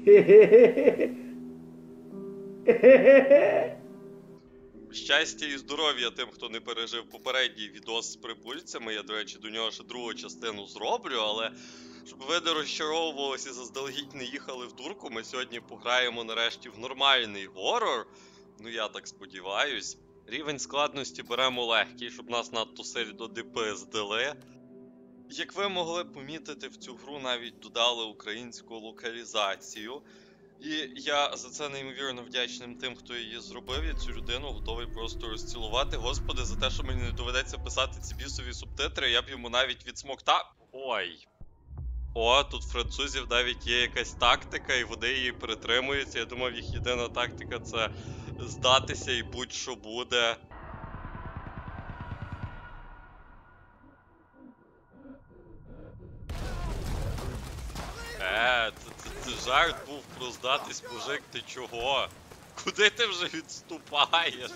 Щастя і здоров'я тим, хто не пережив попередній відос з прибульцями. Я, до речі, до нього ще другу частину зроблю, але щоб ви не розчаровувалися і заздалегідь не їхали в дурку, ми сьогодні пограємо нарешті в нормальний горор. Ну, я так сподіваюсь. Рівень складності беремо легкий, щоб нас надто сильно не пиздили. Як ви могли помітити, в цю гру навіть додали українську локалізацію. І я за це неймовірно вдячним тим, хто її зробив. Я цю людину готовий просто розцілувати. Господи, за те, що мені не доведеться писати ці бісові субтитри, я б йому навіть відсмоктав. Ой. О, тут французів навіть є якась тактика, і вони її притримуються. Я думав, їх єдина тактика — це здатися і будь-що буде. Це жарт був про здатись, мужик, ти чого? Куди ти вже відступаєш?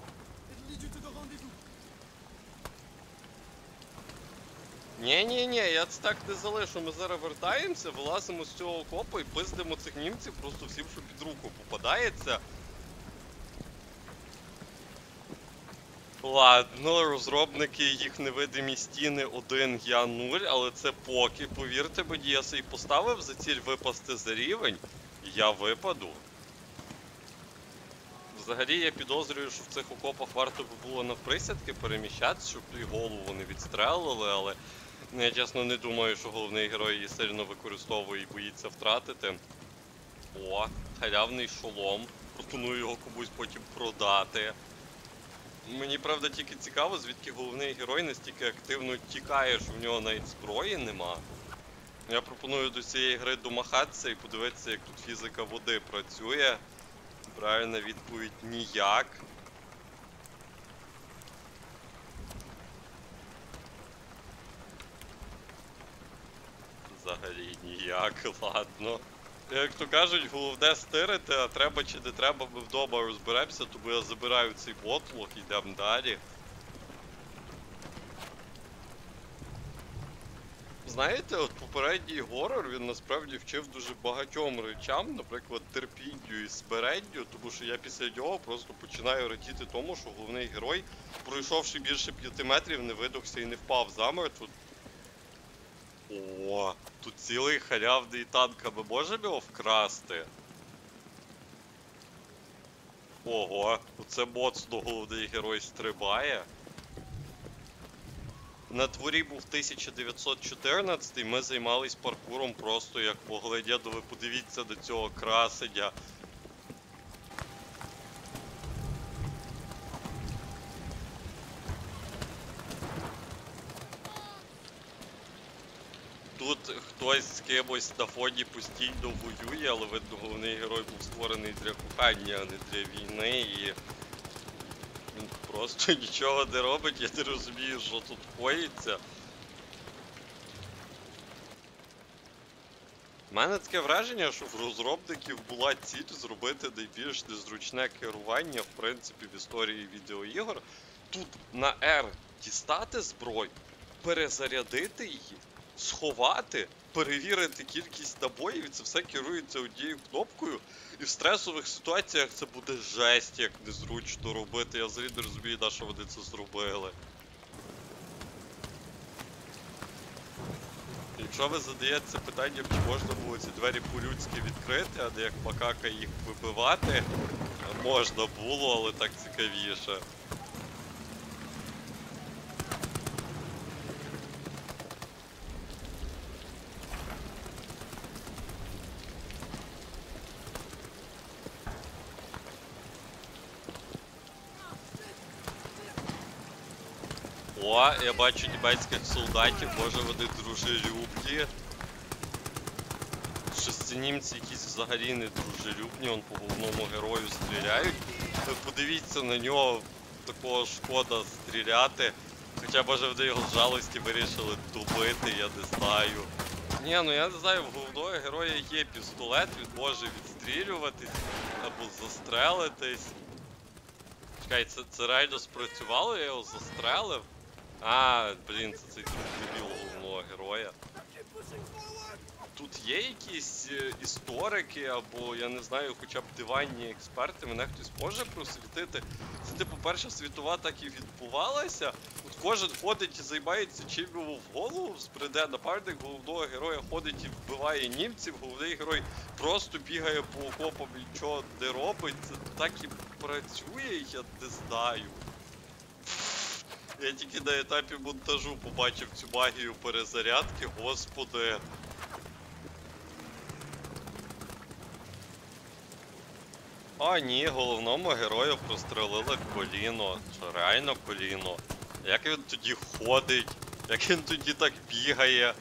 Ні, я це так не залишу. Ми зараз вертаємося, вилазимо з цього окопу і пиздимо цих німців просто всім, що під руку попадається. Ладно, розробники, їх невидимі стіни 1, я 0, але це поки, повірте мені, я собі поставив за ціль випасти за рівень, і я випаду. Взагалі я підозрюю, що в цих окопах варто би було навприсядки переміщатися, щоб і голову не відстрелили, але я чесно не думаю, що головний герой її сильно використовує і боїться втратити. О, халявний шолом, пропоную його комусь потім продати. Мені, правда, тільки цікаво, звідки головний герой настільки активно тікає, що в нього навіть зброї нема. Я пропоную до цієї гри домахатися і подивитися, як тут фізика води працює. Правильна відповідь – ніяк. Взагалі ніяк, ладно. Як то кажуть, головне стирити, а треба чи не треба, ми вдома розберемося, тому я забираю цей ботлок і йдемо далі. Знаєте, от попередній горор, він насправді вчив дуже багатьом речам, наприклад, терпінню і смиренню, тому що я після нього просто починаю радіти тому, що головний герой, пройшовши більше 5 метрів, не видохся і не впав замертво. О, тут цілий халявний танк, а ми можемо його вкрасти? Ого, оце моцно головний герой стрибає. На дворі був 1914, ми займались паркуром просто як могли. Діду, ви подивіться до цього красення. Тут хтось з кимось на фоні постійно воює, але видно, головний герой був створений для кохання, а не для війни, і він просто нічого не робить, я не розумію, що тут коїться. У мене таке враження, що в розробників була ціль зробити найбільш незручне керування, в принципі, в історії відеоігор. Тут на R дістати зброю, перезарядити її, сховати, перевірити кількість набоїв, і це все керується однією кнопкою. І в стресових ситуаціях це буде жесть, як незручно робити. Я взагалі не розумію, на що вони це зробили. Якщо ви задаєте питанням, чи можна було ці двері по-людськи відкрити, а не як макака їх вибивати, можна було, але так цікавіше. О, я бачу німецьких солдатів, може вони дружелюбні. Щось ці німці якісь взагалі не дружелюбні, он по головному герою стріляють. Ви подивіться на нього, такого шкода стріляти. Хоча, може, вони його з жалості вирішили добити, я не знаю. Ні, ну я не знаю, в головного героя є пістолет, він може відстрілюватись або застрелитись. Чекай, це реально спрацювало, я його застрелив? А, блін, це цей дебіл головного героя. тут є якісь історики, або, я не знаю, хоча б диванні експерти, мене хтось може просвітити. Це, типу, Перша світова так і відбувалася. От кожен ходить і займається чим йому в голову збреде. Напарник головного героя ходить і вбиває німців, головний герой просто бігає по окопам і нічого не робить. Це так і працює, я не знаю. Я тільки на етапі монтажу побачив цю магію перезарядки, господи. А ні, головному герою прострелили коліно. Що реально коліно? Як він тоді ходить? Як він тоді так бігає?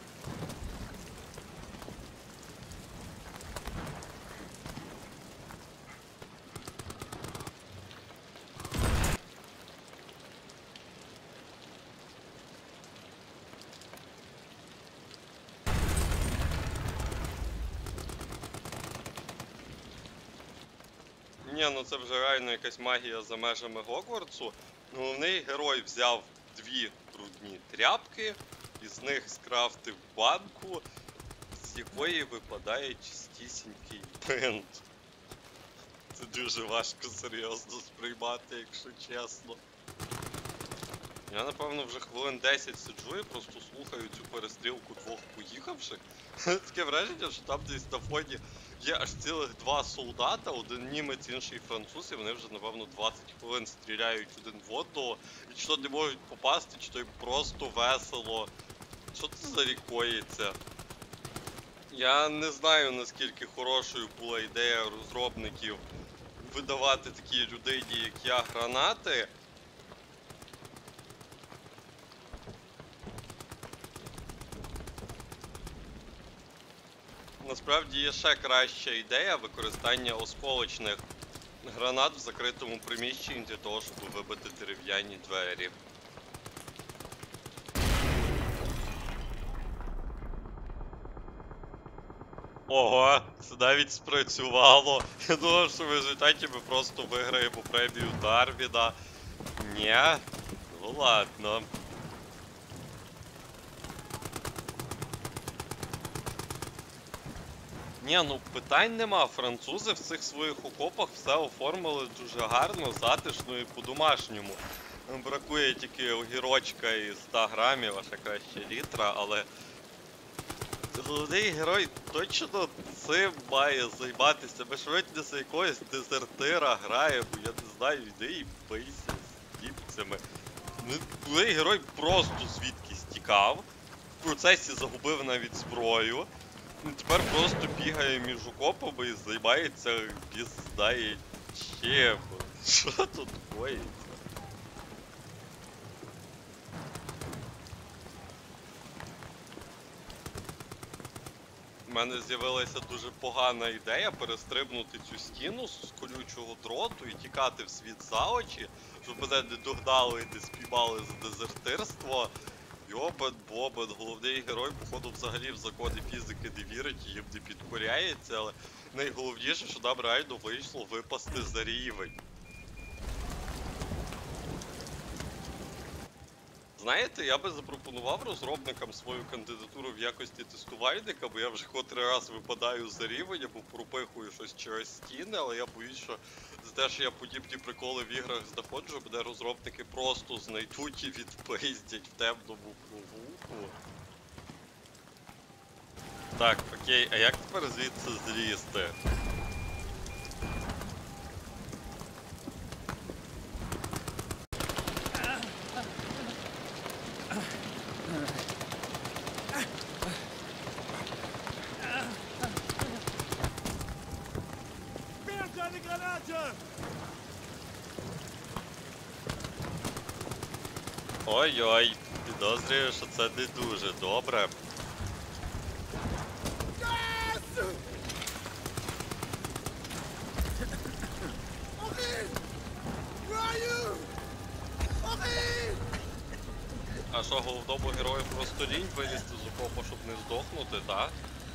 Ні, ну це вже реально якась магія за межами Гогвартсу. Головний герой взяв дві брудні тряпки, із них скрафтив банку, з якої випадає чистісінький бинт. Це дуже важко серйозно сприймати, якщо чесно. Я, напевно, вже хвилин 10 сиджу і просто слухаю цю перестрілку двох поїхавших. Таке враження, що там десь на фоні є аж цілих два солдата, один німець, інший француз, і вони вже, напевно, 20 хвилин стріляють один в одного, і чи то не можуть попасти, чи то їм просто весело. Що це за рікоїться? Я не знаю, наскільки хорошою була ідея розробників видавати такій людині, як я, гранати. Насправді є ще краща ідея використання осколочних гранат в закритому приміщенні для того, щоб вибити дерев'яні двері. Ого, це навіть спрацювало. Я думав, що в результаті ми просто виграємо премію Дарвіна. Ні, ну ладно. Ні, ну питань нема. Французи в цих своїх окопах все оформили дуже гарно, затишно і по-домашньому. Бракує тільки огірочка і 100 грамів, а ще краще літра, але головний герой точно цим має займатися. Ми швидше за якогось дезертира граємо, я не знаю, йди і бийся з німцями. Головний герой просто звідкись тікав, в процесі загубив навіть зброю. Тепер просто бігає між окопами і займається знає чим. Що тут коїться? У мене з'явилася дуже погана ідея перестрибнути цю стіну з колючого дроту і тікати в світ за очі, щоб мене не догнали і не спіймали за дезертирство. Йобан-бобан, головний герой, походу, взагалі в закони фізики не вірить і їм не підкоряється, але найголовніше, що нам реально вийшло випасти за рівень. Знаєте, я би запропонував розробникам свою кандидатуру в якості тестувальника, бо я вже котрий раз випадаю за рівень, або пропихую щось через стіни, але я боюсь, що за те, що я подібні приколи в іграх знаходжу, мене розробники просто знайдуть і відпиздять в темному провулку. Так, окей, а як тепер звідси злізти? Ой-ой, підозрюю, що це не дуже добре. А що, головному герою просто лінь вилізти з окопа, щоб не здохнути, так?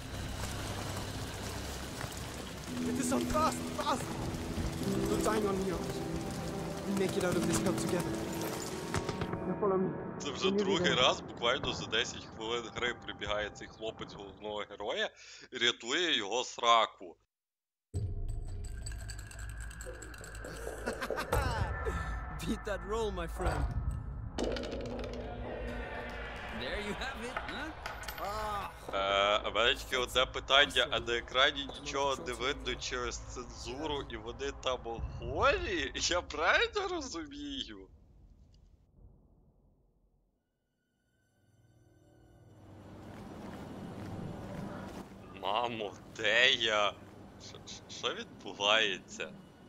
Get this on fast, fast! No time on me. We'll make it out of this hell together. Now follow me. Це вже другий раз, буквально за 10 хвилин гри прибігає цей хлопець головного героя і рятує його з раку. Beat that roll, my friend. There you have it, huh? А в мене тільки одне питання, а на екрані нічого не видно через цензуру і вони там голі? Я правильно розумію? Мамо, де я? Що відбувається?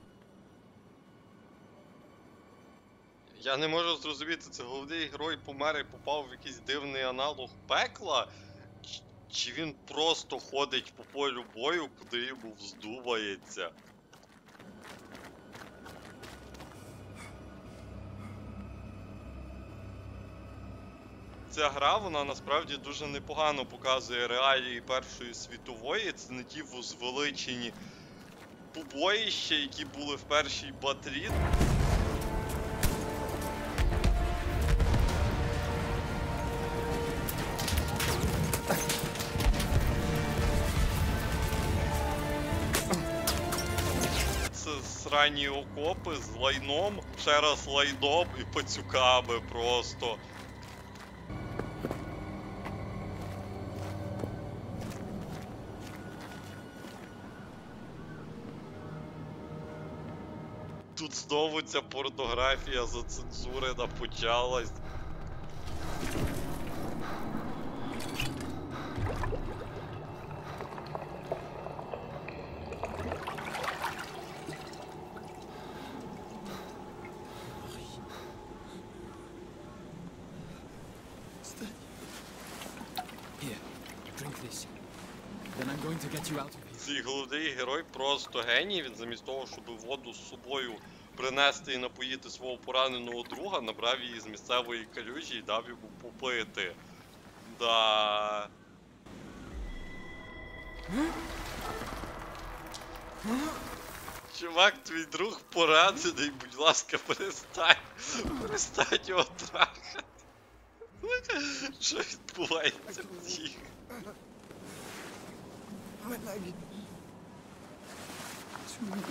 Я не можу зрозуміти, це головний герой помер і попав в якийсь дивний аналог пекла? Чи він просто ходить по полю бою, куди йому вздумається? Ця гра, вона насправді дуже непогано показує реалії Першої світової. Це не ті возвеличені побоїща, які були в першій батрі. Це срані окопи з лайном, ще раз лайном і пацюками просто. Тут знову ця порнографія зацензурена почалась. Here, drink this. Then I'm going to get you out of here. Цей головний герой просто геній. Він замість того, щоб воду з собою принести і напоїти свого пораненого друга, набрав її з місцевої калюжі і дав йому попити. Да. Чувак, твій друг поранений, будь ласка, перестань. Перестань його трахати. Що відбувається в цій? My leg. Too weak.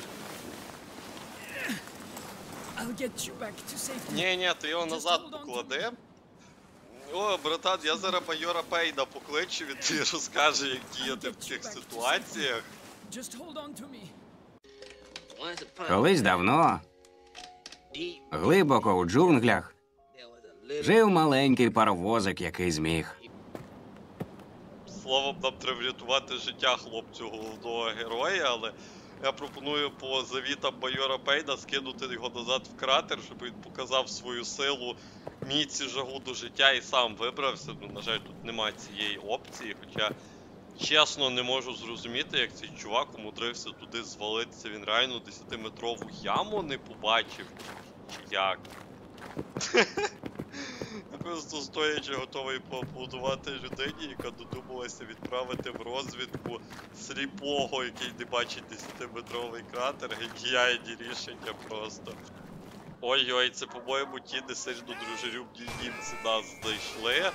I'll get you back to safety. Ні, ти його назад поклади. О, братан, я зараз майора Пейна покличу, він тобі розкаже, як діяти в цих ситуаціях. Just hold on to me. Колись давно, глибоко у джунглях, жив маленький паровозик, який зміг. Словом, нам треба врятувати життя хлопцю головного героя, але я пропоную по завітам майора Пейна скинути його назад в кратер, щоб він показав свою силу, міць і жагу до життя і сам вибрався. Ну, на жаль, тут немає цієї опції, хоча чесно не можу зрозуміти, як цей чувак умудрився туди звалитися. Він реально 10-метрову яму не побачив, чи як? Я просто стоячи готовий поаплодувати людині, яка додумалася відправити в розвідку сліпого, який не бачить 10-метровий кратер. Геніальні рішення просто. Ой-ой, це, по-моєму, ті не сильно дружелюбні німці нас знайшли.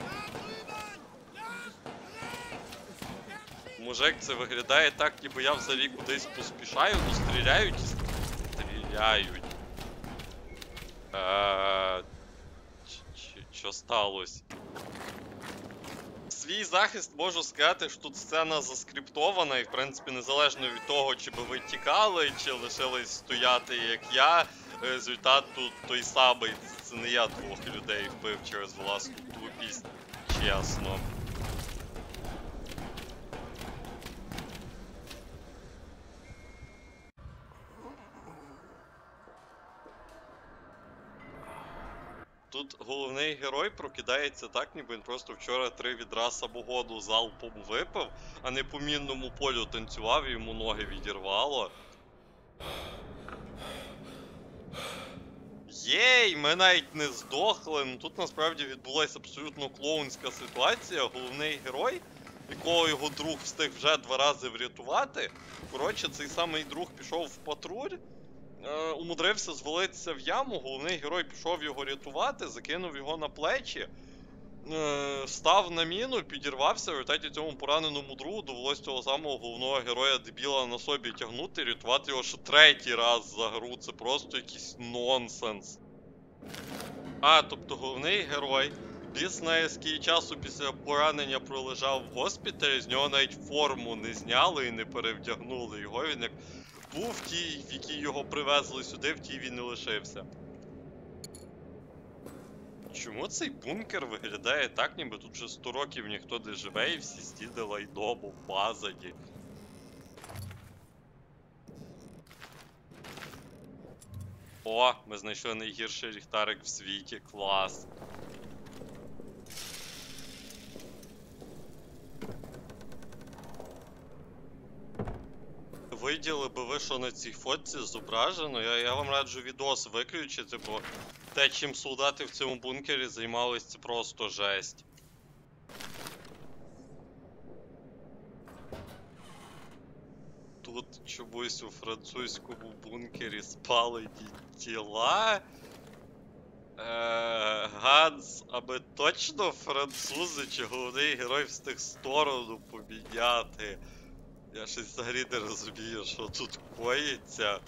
Мужик, це виглядає так, ніби я взагалі кудись поспішаю, ну стріляють і стріляють. Що сталося? Свій захист можу сказати, що тут сцена заскриптована і, в принципі, незалежно від того, чи би ви тікали, чи лишились стояти, як я, результат тут той самий. Це не я двох людей вбив через власну тупість, чесно. Тут головний герой прокидається так, ніби він просто вчора 3 відра самогону залпом випив, а не по мінному полю танцював і йому ноги відірвало. Єй, ми навіть не здохли. Ну, тут насправді відбулася абсолютно клоунська ситуація. Головний герой, якого його друг встиг вже 2 рази врятувати. Коротше, цей самий друг пішов в патруль. умудрився звалитися в яму, головний герой пішов його рятувати, закинув його на плечі, став на міну, підірвався, в результаті цьому пораненому другу довелось цього самого головного героя дебіла на собі тягнути, рятувати його ще третій раз за гру, це просто якийсь нонсенс. Тобто головний герой, біс знає скільки часу після поранення пролежав в госпіталі, з нього навіть форму не зняли і не перевдягнули, його він як був в тій, в якій його привезли сюди, в тій він і лишився. Чому цей бункер виглядає так, ніби тут вже 100 років ніхто не живе і всі стіни лайдобу, базаді? О, ми знайшли найгірший ліхтарик в світі, клас. Виділи би ви, що на цій фотці зображено, я вам раджу відос виключити, бо те, чим солдати в цьому бункері займались, це просто жесть. Тут чомусь у французькому бункері спали тіла. Ганс, а ми точно французи, чи головний герой встиг сторону поміняти? Я щось взагалі не розумію, що тут коїться.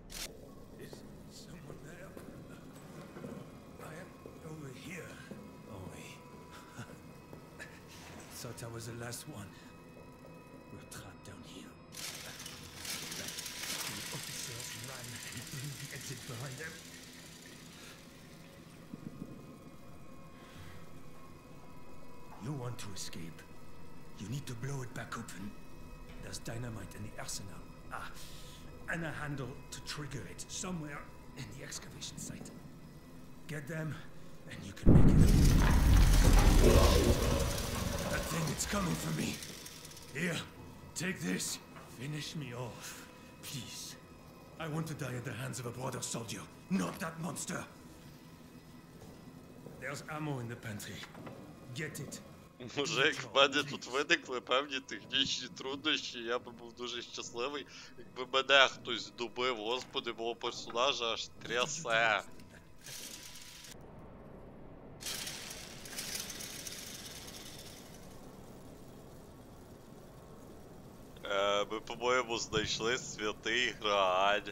Thought I was the last one. We're trapped down here. The officers ran and blew the exit behind them. You want to escape? You need to blow it back open. There's dynamite in the arsenal. And a handle to trigger it somewhere in the excavation site. Get them, and you can make it. That thing, it's coming for me. Here, take this. Finish me off, please. I want to die at the hands of a brother soldier, not that monster. There's ammo in the pantry. Get it. Мужик, в мене тут виникли певні технічні труднощі, я би був дуже щасливий, якби мене хтось добив, господи, мого персонажа аж трясе. Ми, по-моєму, знайшли святий Грааль.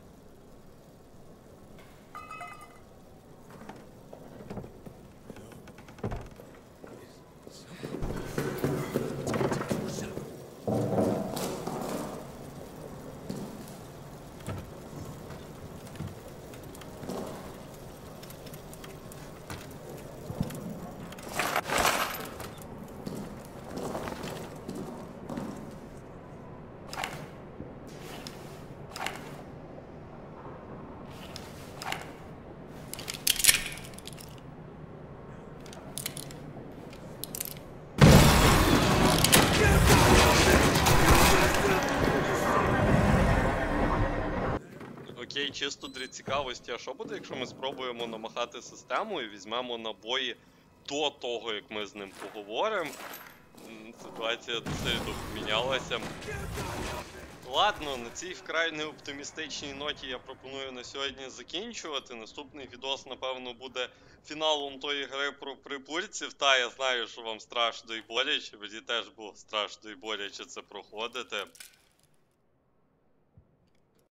Окей, чисто для цікавості, а що буде, якщо ми спробуємо намахати систему і візьмемо набої до того, як ми з ним поговоримо? Ситуація сильно помінялася. Ладно, на цій вкрай неоптимістичній ноті я пропоную на сьогодні закінчувати. Наступний відос, напевно, буде фіналом тої гри про прибульців. Та, я знаю, що вам страшно і боляче, мені теж було страшно і боляче це проходити.